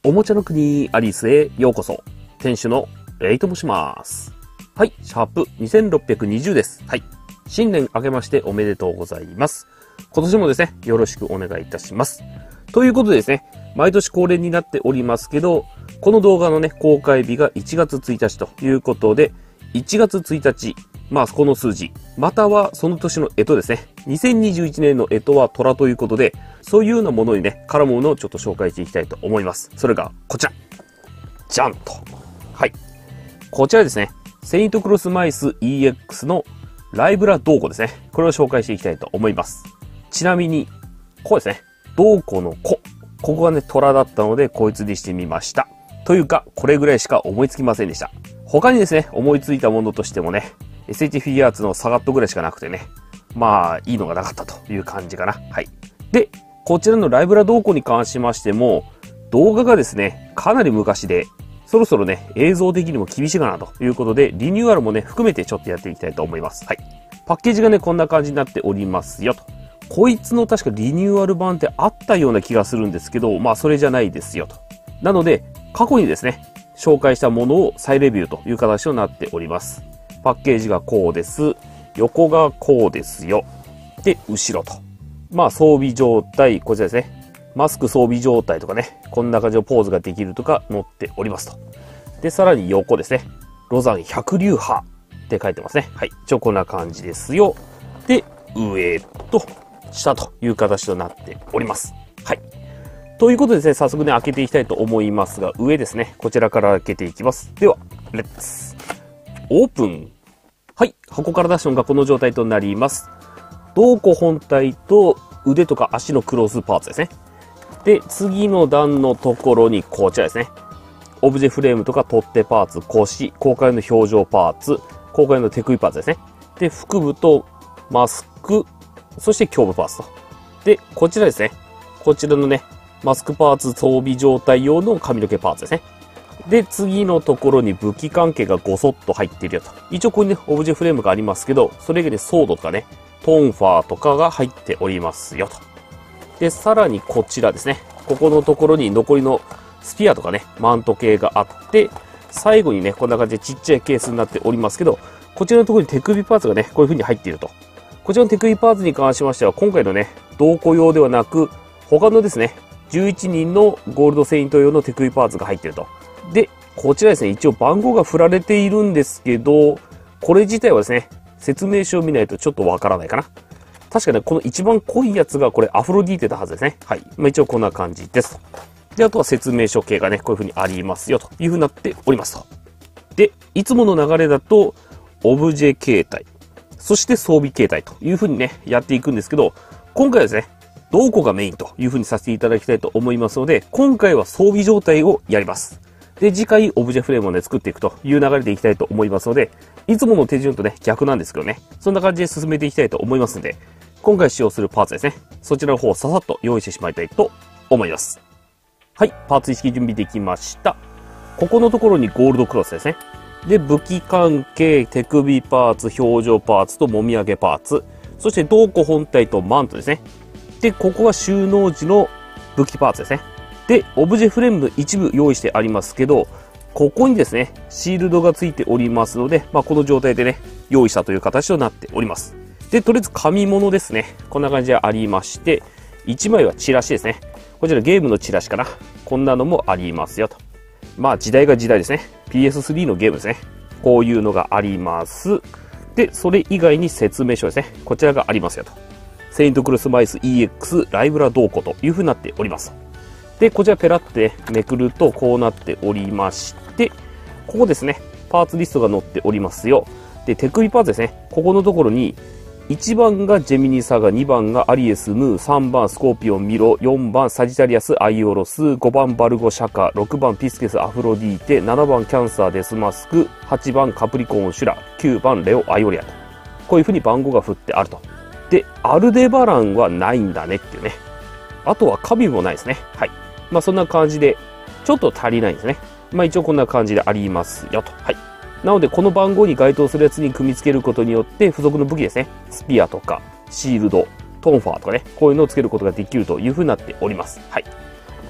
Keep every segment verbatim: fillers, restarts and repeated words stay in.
おもちゃの国アリスへようこそ。店主のレイと申します。はい、シャープにせんろっぴゃくにじゅうです。はい。新年明けましておめでとうございます。今年もですね、よろしくお願いいたします。ということでですね、毎年恒例になっておりますけど、この動画のね、公開日がいちがつついたちということで、いちがつついたち、まあこの数字、またはその年の干支ですね。にせんにじゅういちねんの干支は虎ということで、そういうようなものにね、絡むものをちょっと紹介していきたいと思います。それがこちら。じゃんと。はい。こちらですね。セイントクロスマイス イーエックス のライブラドーコですね。これを紹介していきたいと思います。ちなみに、こうですね。ドーコの子。ここがね、虎だったので、こいつにしてみました。というか、これぐらいしか思いつきませんでした。他にですね、思いついたものとしてもね、エスエイチ フィギュアーツのサガットぐらいしかなくてね、まあ、いいのがなかったという感じかな。はい。で、こちらのライブラドーコに関しましても、動画がですね、かなり昔で、そろそろね、映像的にも厳しいかなということで、リニューアルもね、含めてちょっとやっていきたいと思います。はい。パッケージがね、こんな感じになっておりますよと。こいつの確かリニューアル版ってあったような気がするんですけど、まあ、それじゃないですよと。なので、過去にですね、紹介したものを再レビューという形となっております。パッケージがこうです。横がこうですよ。で、後ろと。まあ、装備状態、こちらですね。マスク装備状態とかね、こんな感じのポーズができるとか載っておりますと。で、さらに横ですね。ロザン百流派って書いてますね。はい。一応こんな感じですよ。で、上と下という形となっております。はい。ということでですね、早速ね、開けていきたいと思いますが、上ですね。こちらから開けていきます。では、レッツ。オープン。はい。箱から出したのがこの状態となります。ドーコ本体と腕とか足のクロスパーツですね。で、次の段のところにこちらですね。オブジェフレームとか取っ手パーツ、腰、公開の表情パーツ、公開の手首パーツですね。で、腹部とマスク、そして胸部パーツと。で、こちらですね。こちらのね、マスクパーツ装備状態用の髪の毛パーツですね。で、次のところに武器関係がごそっと入っているよと。一応ここにね、オブジェフレームがありますけど、それ以外にソードとかね、トンファーとかが入っておりますよと。で、さらにこちらですね。ここのところに残りのスピアとかね、マント系があって、最後にね、こんな感じでちっちゃいケースになっておりますけど、こちらのところに手首パーツがね、こういう風に入っていると。こちらの手首パーツに関しましては、今回のね、同個用ではなく、他のですね、じゅういちにんのゴールドセイント用の手首パーツが入っていると。で、こちらですね、一応番号が振られているんですけど、これ自体はですね、説明書を見ないとちょっとわからないかな。確かね、この一番濃いやつがこれアフロディーテだはずですね。はい。まあ一応こんな感じです。で、あとは説明書系がね、こういう風にありますよという風になっておりますと。で、いつもの流れだと、オブジェ形態、そして装備形態という風にね、やっていくんですけど、今回はですね、ドーコがメインという風にさせていただきたいと思いますので、今回は装備状態をやります。で、次回オブジェフレームをね、作っていくという流れでいきたいと思いますので、いつもの手順とね、逆なんですけどね、そんな感じで進めていきたいと思いますので、今回使用するパーツですね、そちらの方をささっと用意してしまいたいと思います。はい、パーツ一式準備できました。ここのところにゴールドクロスですね。で、武器関係、手首パーツ、表情パーツともみあげパーツ、そしてドーコ本体とマントですね。で、ここは収納時の武器パーツですね。で、オブジェフレームの一部用意してありますけど、ここにですね、シールドがついておりますので、まあ、この状態でね、用意したという形となっております。で、とりあえず紙物ですね。こんな感じでありまして、いちまいはチラシですね。こちらゲームのチラシかな。こんなのもありますよと。まあ、時代が時代ですね。ピーエススリー のゲームですね。こういうのがあります。で、それ以外に説明書ですね。こちらがありますよと。セイントクロスマイス イーエックス ライブラドーコという風になっております。で、こちらペラってめくるとこうなっておりまして、ここですね、パーツリストが載っておりますよ。で、手首パーツですね、ここのところに、いちばんがジェミニサガ、にばんがアリエス、ムー、さんばんスコーピオン、ミロ、よんばんサジタリアス、アイオロス、ごばんバルゴ、シャカ、ろくばんピスケス、アフロディーテ、ななばんキャンサー、デスマスク、はちばんカプリコーン、シュラ、きゅうばんレオ、アイオリアと。こういう風に番号が振ってあると。で、アルデバランはないんだねっていうね。あとはカビもないですね。はい。まあそんな感じで、ちょっと足りないんですね。まあ一応こんな感じでありますよと。はい。なのでこの番号に該当するやつに組み付けることによって付属の武器ですね。スピアとかシールド、トンファーとかね、こういうのをつけることができるという風になっております。はい。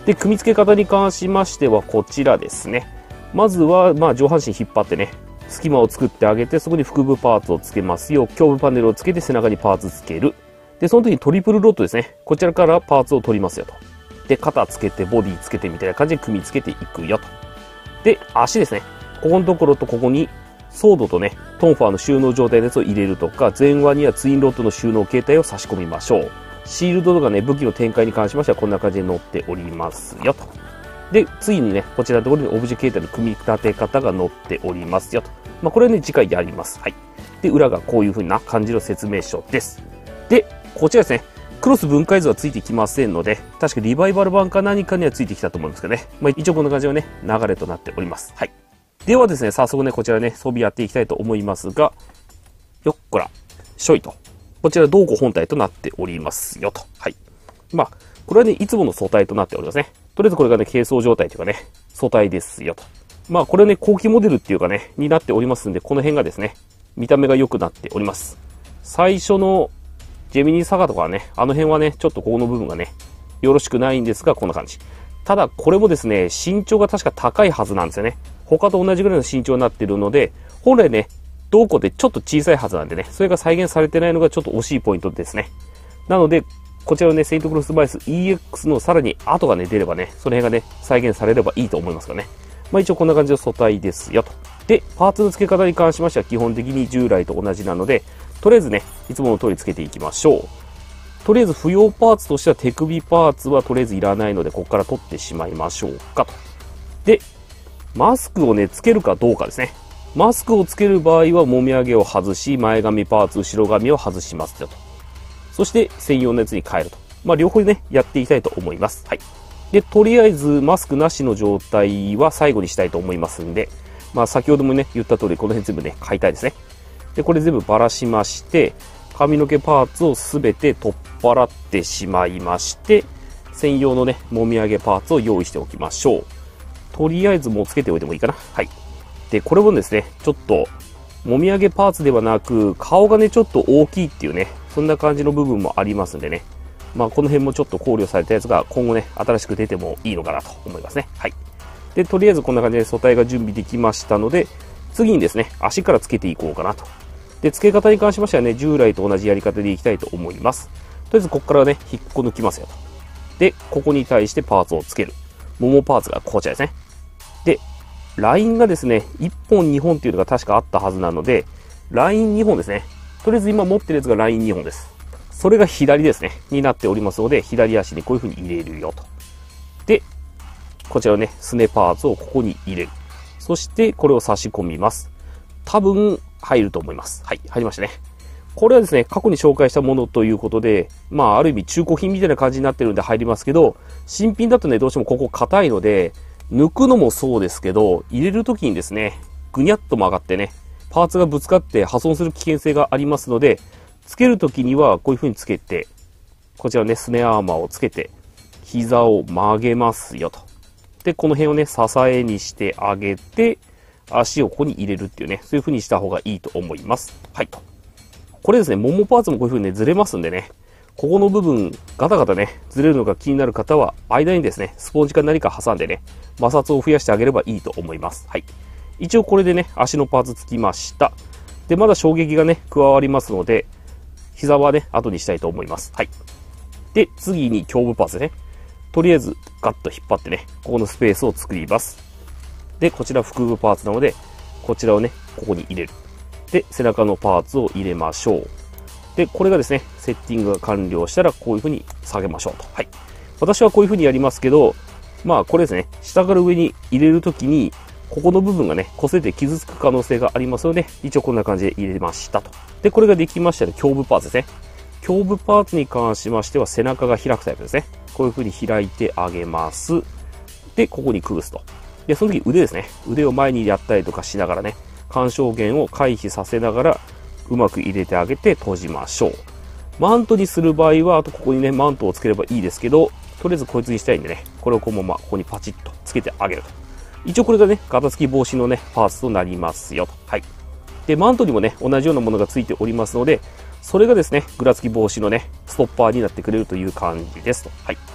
で、組み付け方に関しましてはこちらですね。まずは、まあ、上半身引っ張ってね、隙間を作ってあげて、そこに腹部パーツをつけますよ。胸部パネルをつけて背中にパーツつける。で、その時にトリプルロッドですね。こちらからパーツを取りますよと。で、肩つけて、ボディつけてみたいな感じで組み付けていくよと。で、足ですね。ここのところとここに、ソードとね、トンファーの収納状態のやつを入れるとか、前輪にはツインロッドの収納形態を差し込みましょう。シールドとかね、武器の展開に関しましてはこんな感じで載っておりますよと。で、次にね、こちらのところにオブジェ形態の組み立て方が載っておりますよと。まあ、これはね、次回やります。はい。で、裏がこういう風な感じの説明書です。で、こちらですね。クロス分解図はついてきませんので、確かリバイバル版か何かにはついてきたと思うんですけどね。まあ、一応こんな感じのね、流れとなっております。はい。ではですね、早速ね、こちらね、装備やっていきたいと思いますが、よっこら、しょいと。こちら、銅庫本体となっておりますよと。はい。まあ、これはね、いつもの素体となっておりますね。とりあえずこれがね、軽装状態というかね、素体ですよと。まあ、これね、後期モデルっていうかね、になっておりますんで、この辺がですね、見た目が良くなっております。最初の、ジェミニーサガとかはね、あの辺はね、ちょっとここの部分がね、よろしくないんですが、こんな感じ。ただ、これもですね、身長が確か高いはずなんですよね。他と同じぐらいの身長になっているので、本来ね、銅庫ってちょっと小さいはずなんでね、それが再現されてないのがちょっと惜しいポイントですね。なので、こちらのね、セイントクロスバイス イーエックス のさらに後がね、出ればね、その辺がね、再現されればいいと思いますからね。まあ一応こんな感じの素体ですよと。で、パーツの付け方に関しましては基本的に従来と同じなので、とりあえずね、いつもの通り付けていきましょう。とりあえず不要パーツとしては手首パーツはとりあえずいらないので、ここから取ってしまいましょうかと。で、マスクをね、付けるかどうかですね。マスクを付ける場合は、もみあげを外し、前髪パーツ、後ろ髪を外しますよと。そして、専用のやつに変えると。まあ、両方ね、やっていきたいと思います。はい。で、とりあえず、マスクなしの状態は最後にしたいと思いますんで、まあ、先ほどもね、言った通り、この辺全部ね、変えたいですね。で、これ全部ばらしまして、髪の毛パーツをすべて取っ払ってしまいまして、専用のね、もみあげパーツを用意しておきましょう。とりあえずもうつけておいてもいいかな。はい。で、これもですね、ちょっと、もみあげパーツではなく、顔がね、ちょっと大きいっていうね、そんな感じの部分もありますんでね。まあ、この辺もちょっと考慮されたやつが今後ね、新しく出てもいいのかなと思いますね。はい。で、とりあえずこんな感じで素体が準備できましたので、次にですね、足からつけていこうかなと。で、付け方に関しましてはね、従来と同じやり方でいきたいと思います。とりあえずここからね、引っこ抜きますよと。で、ここに対してパーツをつける。ももパーツがこちらですね。で、ラインがですね、いっぽんにほんっていうのが確かあったはずなので、ラインにほんですね。とりあえず今持ってるやつがラインにほんです。それが左ですね、になっておりますので、左足にこういう風に入れるよと。で、こちらのね、すねパーツをここに入れる。そして、これを差し込みます。多分、入ると思います。はい、入りましたね。これはですね、過去に紹介したものということで、まあ、ある意味中古品みたいな感じになってるんで入りますけど、新品だとね、どうしてもここ硬いので、抜くのもそうですけど、入れるときにですね、ぐにゃっと曲がってね、パーツがぶつかって破損する危険性がありますので、つけるときにはこういう風につけて、こちらね、スネアーマーをつけて、膝を曲げますよと。で、この辺をね、支えにしてあげて、足をここに入れるっていうね、そういう風にした方がいいと思います。はい。これですね、ももパーツもこういう風にね、ずれますんでね、ここの部分、ガタガタね、ずれるのが気になる方は、間にですね、スポンジか何か挟んでね、摩擦を増やしてあげればいいと思います。はい。一応これでね、足のパーツつきました。で、まだ衝撃がね、加わりますので、膝はね、後にしたいと思います。はい。で、次に胸部パーツですね。とりあえず、ガッと引っ張ってね、ここのスペースを作ります。で、こちら腹部パーツなので、こちらをね、ここに入れる。で、背中のパーツを入れましょう。で、これがですね、セッティングが完了したら、こういう風に下げましょうと。はい。私はこういう風にやりますけど、まあ、これですね、下から上に入れるときに、ここの部分がね、擦れて傷つく可能性がありますので、一応こんな感じで入れましたと。で、これができましたら、胸部パーツですね。胸部パーツに関しましては、背中が開くタイプですね。こういう風に開いてあげます。で、ここにくぐすと。で、その時腕ですね。腕を前にやったりとかしながらね、干渉源を回避させながら、うまく入れてあげて閉じましょう。マントにする場合は、あとここにね、マントをつければいいですけど、とりあえずこいつにしたいんでね、これをこのままここにパチッとつけてあげると。一応これがね、ガタつき防止のね、パーツとなりますよと。はい。で、マントにもね、同じようなものがついておりますので、それがですね、ぐらつき防止のね、ストッパーになってくれるという感じですと。はい。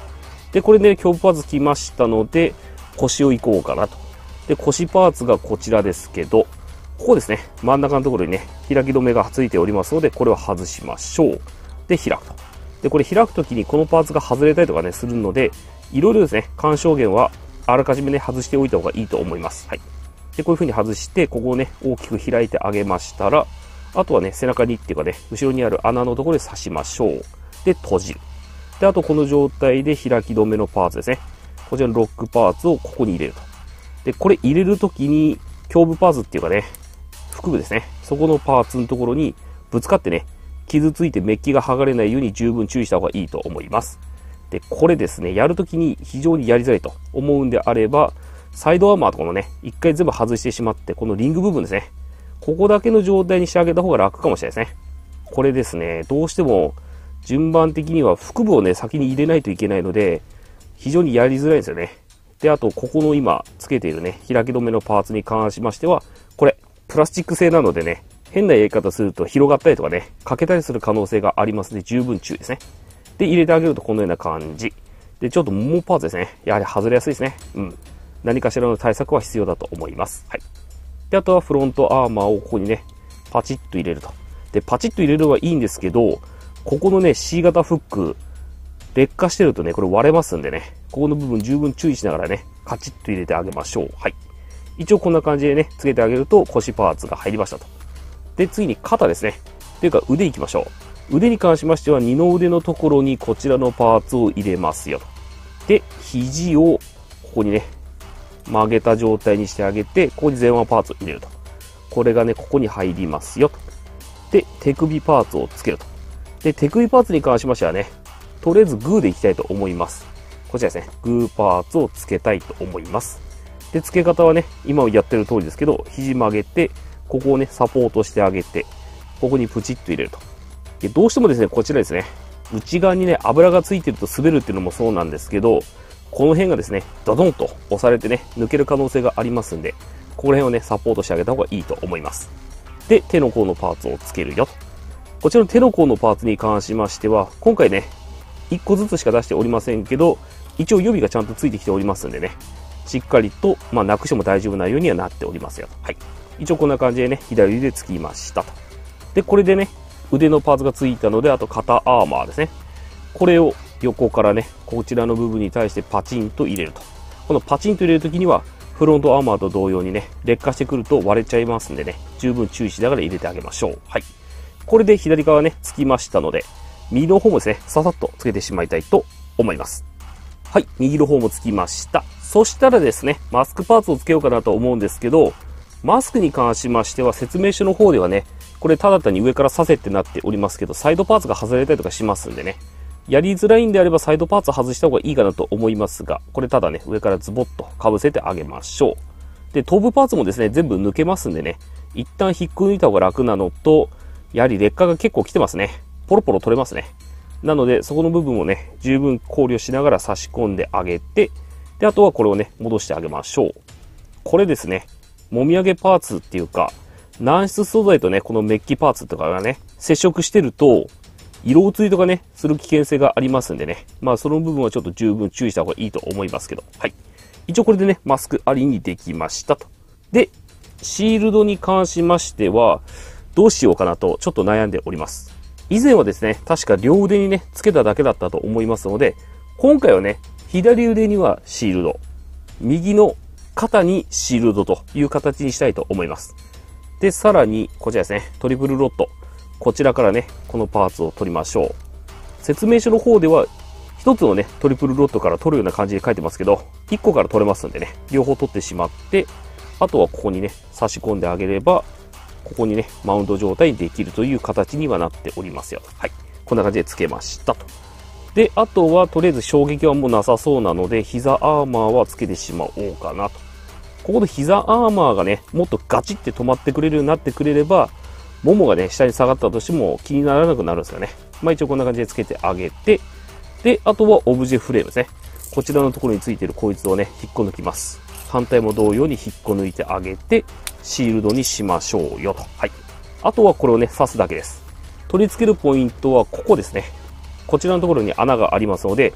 で、これで胸部パーツつきましたので、腰をいこうかなと。で、腰パーツがこちらですけど、ここですね、真ん中のところにね、開き止めがついておりますので、これを外しましょう。で、開くと。で、これ開くときにこのパーツが外れたりとかね、するので、いろいろですね、干渉源はあらかじめね、外しておいた方がいいと思います。はい。で、こういう風に外して、ここをね、大きく開いてあげましたら、あとはね、背中にっていうかね、後ろにある穴のところで刺しましょう。で、閉じる。で、あとこの状態で開き止めのパーツですね。こちらのロックパーツをここに入れると。で、これ入れるときに、胸部パーツっていうかね、腹部ですね。そこのパーツのところにぶつかってね、傷ついてメッキが剥がれないように十分注意した方がいいと思います。で、これですね、やるときに非常にやりづらいと思うんであれば、サイドアーマーとかもね、一回全部外してしまって、このリング部分ですね。ここだけの状態にしてあげた方が楽かもしれないですね。これですね、どうしても順番的には腹部をね、先に入れないといけないので、非常にやりづらいですよね。で、あと、ここの今、つけているね、開き止めのパーツに関しましては、これ、プラスチック製なのでね、変なやり方すると広がったりとかね、欠けたりする可能性がありますので、十分注意ですね。で、入れてあげるとこのような感じ。で、ちょっとももパーツですね。やはり外れやすいですね。うん。何かしらの対策は必要だと思います。はい。で、あとはフロントアーマーをここにね、パチッと入れると。で、パチッと入れるのはいいんですけど、ここのね、シー 型フック、劣化してるとね、これ割れますんでね、ここの部分十分注意しながらね、カチッと入れてあげましょう。はい。一応こんな感じでね、つけてあげると腰パーツが入りましたと。で、次に肩ですね。というか腕いきましょう。腕に関しましては、二の腕のところにこちらのパーツを入れますよと。で、肘をここにね、曲げた状態にしてあげて、ここに前腕パーツを入れると。これがね、ここに入りますよと。で、手首パーツをつけると。で、手首パーツに関しましてはね、とりあえずグーでいきたいと思います。こちらですね、グーパーツをつけたいと思います。で、付け方はね、今やってる通りですけど、肘曲げて、ここをね、サポートしてあげて、ここにプチッと入れると。で、どうしてもですね、こちらですね、内側にね、油がついてると滑るっていうのもそうなんですけど、この辺がですね、ドドンと押されてね、抜ける可能性がありますんで、ここら辺をね、サポートしてあげた方がいいと思います。で、手の甲のパーツをつけるよと。こちらの手の甲のパーツに関しましては、今回ね、いっこずつしか出しておりませんけど、一応予備がちゃんとついてきておりますんでね、しっかりと、まあ、なくしても大丈夫なようにはなっておりますよ。はい。一応こんな感じでね、左腕でつきましたと。で、これでね、腕のパーツがついたので、あと肩アーマーですね。これを横からね、こちらの部分に対してパチンと入れると。このパチンと入れるときには、フロントアーマーと同様にね、劣化してくると割れちゃいますんでね、十分注意しながら入れてあげましょう。はい。これで左側ね、つきましたので、右の方もですね、ささっとつけてしまいたいと思います。はい、右の方もつきました。そしたらですね、マスクパーツをつけようかなと思うんですけど、マスクに関しましては説明書の方ではね、これただ単に上から刺せってなっておりますけど、サイドパーツが外れたりとかしますんでね、やりづらいんであればサイドパーツ外した方がいいかなと思いますが、これただね、上からズボッと被せてあげましょう。で、頭部パーツもですね、全部抜けますんでね、一旦引っこ抜いた方が楽なのと、やはり劣化が結構来てますね。ポロポロ取れますね。なので、そこの部分をね、十分考慮しながら差し込んであげて、で、あとはこれをね、戻してあげましょう。これですね、もみあげパーツっていうか、軟質素材とね、このメッキパーツとかがね、接触してると、色移りとかね、する危険性がありますんでね、まあその部分はちょっと十分注意した方がいいと思いますけど、はい。一応これでね、マスクありにできましたと。で、シールドに関しましては、どうしようかなとちょっと悩んでおります。以前はですね、確か両腕にね、つけただけだったと思いますので、今回はね、左腕にはシールド、右の肩にシールドという形にしたいと思います。で、さらに、こちらですね、トリプルロット。こちらからね、このパーツを取りましょう。説明書の方では、一つのね、トリプルロットから取るような感じで書いてますけど、一個から取れますんでね、両方取ってしまって、あとはここにね、差し込んであげれば、ここにね、マウント状態にできるという形にはなっておりますよ。はい。こんな感じで付けましたと。で、あとはとりあえず衝撃はもうなさそうなので、膝アーマーは付けてしまおうかなと。ここで膝アーマーがね、もっとガチって止まってくれるようになってくれれば、ももがね、下に下がったとしても気にならなくなるんですよね。まあ一応こんな感じで付けてあげて、で、あとはオブジェフレームですね。こちらのところについているこいつをね、引っこ抜きます。反対も同様に引っこ抜いてあげて、シールドにしましょうよと。はい。あとはこれをね、刺すだけです。取り付けるポイントはここですね。こちらのところに穴がありますので、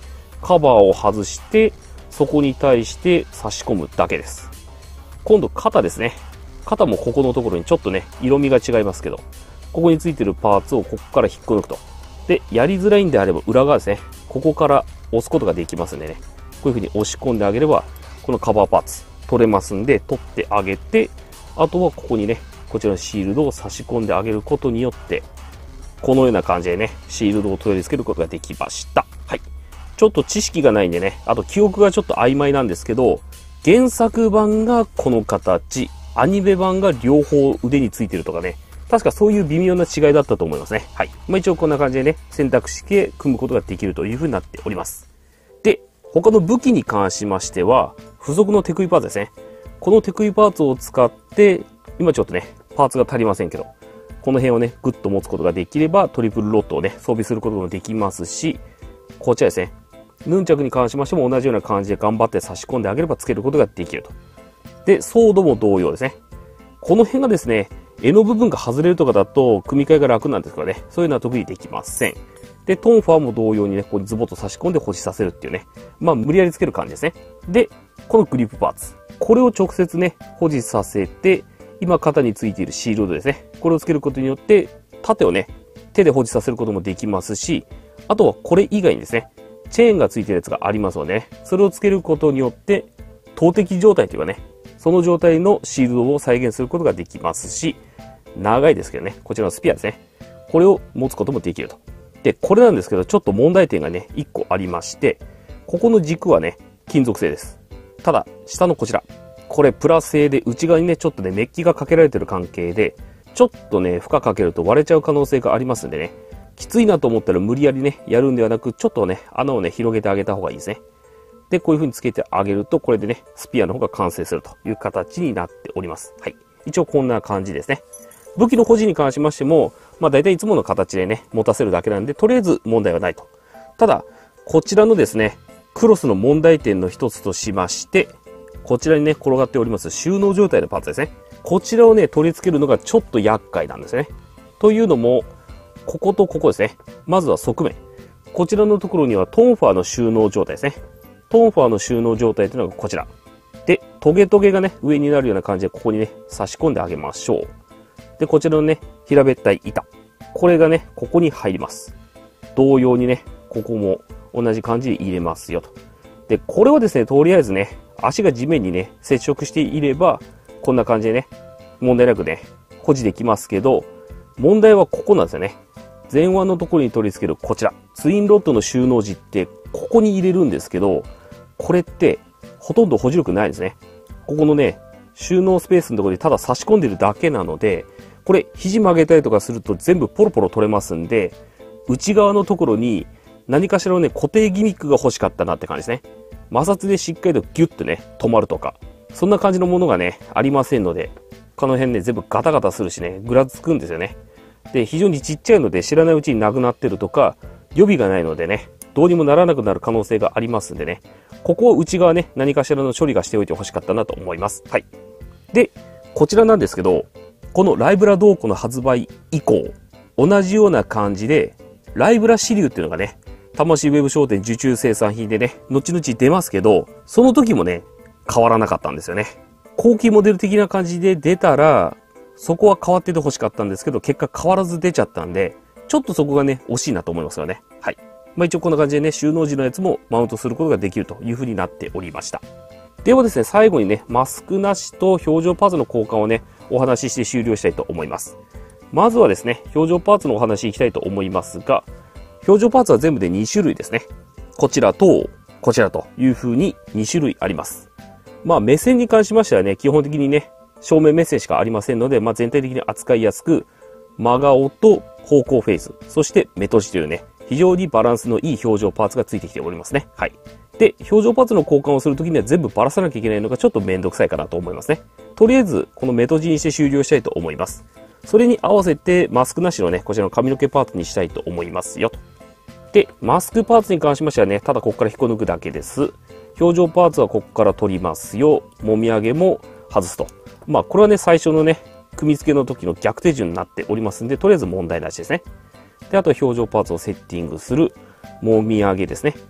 カバーを外して、そこに対して差し込むだけです。今度肩ですね。肩もここのところにちょっとね、色味が違いますけど、ここについてるパーツをここから引っこ抜くと。で、やりづらいんであれば裏側ですね。ここから押すことができますんでね。こういう風に押し込んであげれば、このカバーパーツ取れますんで、取ってあげて、あとはここにね、こちらのシールドを差し込んであげることによって、このような感じでね、シールドを取り付けることができました。はい。ちょっと知識がないんでね、あと記憶がちょっと曖昧なんですけど、原作版がこの形、アニメ版が両方腕についてるとかね、確かそういう微妙な違いだったと思いますね。はい。まあ一応こんな感じでね、選択肢で組むことができるという風になっております。で、他の武器に関しましては、付属の手首パーツですね。この手首パーツを使って、今ちょっとね、パーツが足りませんけど、この辺をね、グッと持つことができれば、トリプルロッドをね、装備することもできますし、こちらですね。ヌンチャクに関しましても同じような感じで頑張って差し込んであげればつけることができると。で、ソードも同様ですね。この辺がですね、柄の部分が外れるとかだと、組み替えが楽なんですけどね、そういうのは特にできません。で、トンファーも同様にね、ここにズボッと差し込んで保持させるっていうね。まあ、無理やりつける感じですね。で、このグリップパーツ。これを直接ね、保持させて、今肩についているシールドですね。これをつけることによって、盾をね、手で保持させることもできますし、あとはこれ以外にですね、チェーンがついてるやつがありますのでね、それをつけることによって、投擲状態というかね、その状態のシールドを再現することができますし、長いですけどね、こちらのスピアですね。これを持つこともできると。で、これなんですけど、ちょっと問題点がね、いっこありまして、ここの軸はね、金属製です。ただ、下のこちら。これプラ製で内側にね、ちょっとね、メッキがかけられてる関係で、ちょっとね、負荷かけると割れちゃう可能性がありますんでね、きついなと思ったら無理やりね、やるんではなく、ちょっとね、穴をね、広げてあげた方がいいですね。で、こういう風につけてあげると、これでね、スピアの方が完成するという形になっております。はい。一応こんな感じですね。武器の保持に関しましても、まあ大体いつもの形でね、持たせるだけなんで、とりあえず問題はないと。ただ、こちらのですね、クロスの問題点の一つとしまして、こちらにね、転がっております収納状態のパーツですね。こちらをね、取り付けるのがちょっと厄介なんですね。というのも、こことここですね。まずは側面。こちらのところにはトンファーの収納状態ですね。トンファーの収納状態というのがこちら。で、トゲトゲがね、上になるような感じでここにね、差し込んであげましょう。で、こちらのね、平べったい板。これがね、ここに入ります。同様にね、ここも同じ感じで入れますよと。で、これはですね、とりあえずね、足が地面にね、接触していれば、こんな感じでね、問題なくね、保持できますけど、問題はここなんですよね。前腕のところに取り付けるこちら。ツインロッドの収納時って、ここに入れるんですけど、これって、ほとんど保持力ないんですね。ここのね、収納スペースのところにただ差し込んでるだけなので、これ、肘曲げたりとかすると全部ポロポロ取れますんで、内側のところに何かしらのね、固定ギミックが欲しかったなって感じですね。摩擦でしっかりとギュッとね、止まるとか、そんな感じのものがね、ありませんので、この辺ね、全部ガタガタするしね、ぐらつくんですよね。で、非常にちっちゃいので知らないうちになくなってるとか、予備がないのでね、どうにもならなくなる可能性がありますんでね、ここを内側ね、何かしらの処理がしておいて欲しかったなと思います。はい。で、こちらなんですけど、このライブラドーコの発売以降、同じような感じで、ライブラシリューっていうのがね、魂ウェブ商店受注生産品でね、後々出ますけど、その時もね、変わらなかったんですよね。後期モデル的な感じで出たら、そこは変わってて欲しかったんですけど、結果変わらず出ちゃったんで、ちょっとそこがね、惜しいなと思いますよね。はい。まあ一応こんな感じでね、収納時のやつもマウントすることができるという風になっておりました。ではですね、最後にね、マスクなしと表情パーツの交換をね、お話しして終了したいと思います。まずはですね、表情パーツのお話いきたいと思いますが、表情パーツは全部でに種類ですね。こちらと、こちらという風にに種類あります。まあ目線に関しましてはね、基本的にね、正面目線しかありませんので、まあ全体的に扱いやすく、真顔と方向フェイス、そして目閉じというね、非常にバランスのいい表情パーツがついてきておりますね。はい。で、表情パーツの交換をするときには全部ばらさなきゃいけないのがちょっとめんどくさいかなと思いますね。とりあえず、この目閉じにして終了したいと思います。それに合わせて、マスクなしのね、こちらの髪の毛パーツにしたいと思いますよと。で、マスクパーツに関しましてはね、ただここから引っこ抜くだけです。表情パーツはここから取りますよ。もみあげも外すと。まあ、これはね、最初のね、組み付けの時の逆手順になっておりますんで、とりあえず問題なしですね。で、あとは表情パーツをセッティングする。もみあげですね。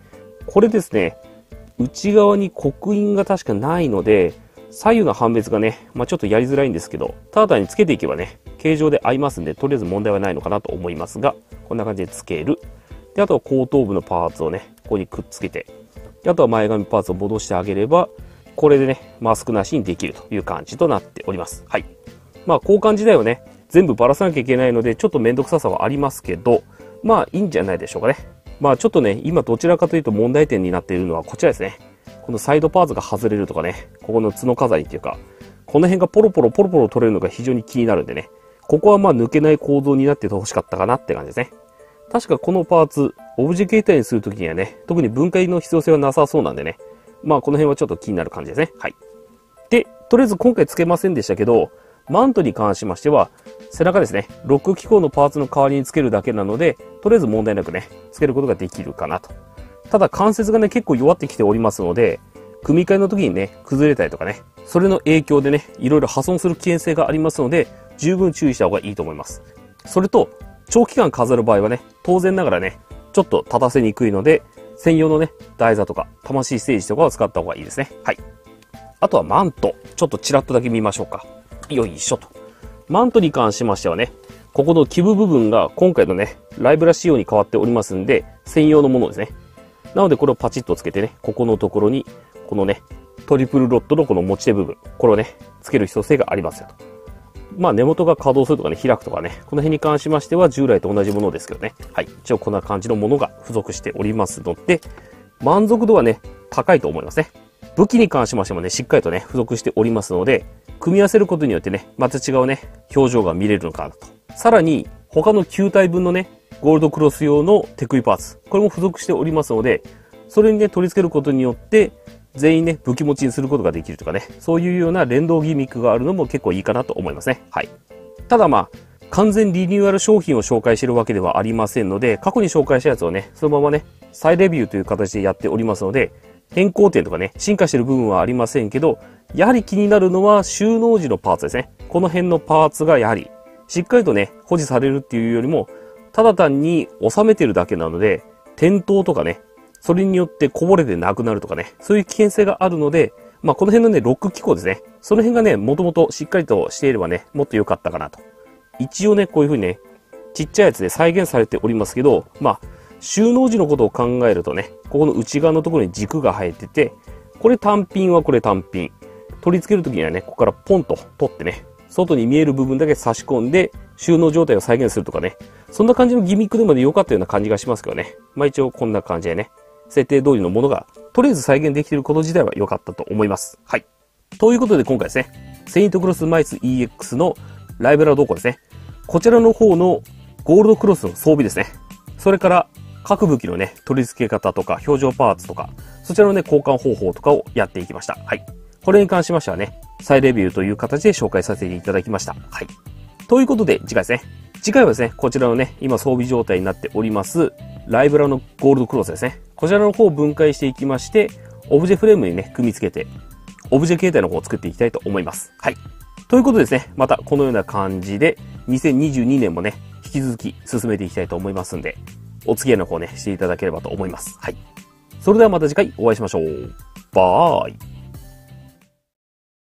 これですね、内側に刻印が確かないので、左右の判別がね、まあ、ちょっとやりづらいんですけど、ただにつけていけばね、形状で合いますんで、とりあえず問題はないのかなと思いますが、こんな感じでつける。で、あとは後頭部のパーツをね、ここにくっつけて、あとは前髪パーツを戻してあげれば、これでね、マスクなしにできるという感じとなっております。はい。まあ、交換自体はね、全部ばらさなきゃいけないので、ちょっとめんどくささはありますけど、まあ、いいんじゃないでしょうかね。まあ、ちょっとね、今どちらかというと問題点になっているのはこちらですね。このサイドパーツが外れるとかね、ここの角飾りっていうか、この辺がポロポロポロポロ取れるのが非常に気になるんでね、ここはまあ抜けない構造になっててほしかったかなって感じですね。確かこのパーツ、オブジェ形態にするときにはね、特に分解の必要性はなさそうなんでね、まあこの辺はちょっと気になる感じですね。はい。で、とりあえず今回つけませんでしたけど、マントに関しましては、背中ですね、ロック機構のパーツの代わりにつけるだけなので、とりあえず問題なくね、つけることができるかなと。ただ関節がね、結構弱ってきておりますので、組み替えの時にね、崩れたりとかね、それの影響でね、いろいろ破損する危険性がありますので、十分注意した方がいいと思います。それと、長期間飾る場合はね、当然ながらね、ちょっと立たせにくいので、専用のね、台座とか、魂ステージとかを使った方がいいですね。はい。あとはマント。ちょっとちらっとだけ見ましょうか。よいしょと。マントに関しましてはね、ここの基部部分が今回のね、ライブラ仕様に変わっておりますんで、専用のものですね。なのでこれをパチッとつけてね、ここのところに、このね、トリプルロッドのこの持ち手部分、これをね、つける必要性がありますよと。まあ根元が稼働するとかね、開くとかね、この辺に関しましては従来と同じものですけどね。はい。一応こんな感じのものが付属しておりますので、満足度はね、高いと思いますね。武器に関しましてもね、しっかりとね、付属しておりますので、組み合わせることによってね、また違うね、表情が見れるのかなと。さらに、他のきゅう体分のね、ゴールドクロス用の手首パーツ、これも付属しておりますので、それにね、取り付けることによって、全員ね、武器持ちにすることができるとかね、そういうような連動ギミックがあるのも結構いいかなと思いますね。はい。ただまあ、完全リニューアル商品を紹介しているわけではありませんので、過去に紹介したやつをね、そのままね、再レビューという形でやっておりますので、変更点とかね、進化している部分はありませんけど、やはり気になるのは収納時のパーツですね。この辺のパーツがやはり、しっかりとね、保持されるっていうよりも、ただ単に収めてるだけなので、転倒とかね、それによってこぼれてなくなるとかね、そういう危険性があるので、まあこの辺のね、ロック機構ですね。その辺がね、もともとしっかりとしていればね、もっと良かったかなと。一応ね、こういう風にね、ちっちゃいやつで再現されておりますけど、まあ、収納時のことを考えるとね、ここの内側のところに軸が生えてて、これ単品はこれ単品。取り付けるときにはね、ここからポンと取ってね、外に見える部分だけ差し込んで、収納状態を再現するとかね、そんな感じのギミックでもね、良かったような感じがしますけどね。まあ一応こんな感じでね、設定通りのものが、とりあえず再現できていること自体は良かったと思います。はい。ということで今回ですね、セイントクロスマイス イーエックス のライブラ動向ですね。こちらの方のゴールドクロスの装備ですね。それから各武器のね、取り付け方とか表情パーツとか、そちらのね、交換方法とかをやっていきました。はい。これに関しましてはね、再レビューという形で紹介させていただきました。はい。ということで次回ですね。次回はですね、こちらのね、今装備状態になっております、ライブラのゴールドクロスですね。こちらの方を分解していきまして、オブジェフレームにね、組み付けて、オブジェ形態の方を作っていきたいと思います。はい。ということでですね、またこのような感じで、にせんにじゅうにねんもね、引き続き進めていきたいと思いますんで、お付き合いの方ね、していただければと思います。はい。それではまた次回お会いしましょう。バーイ。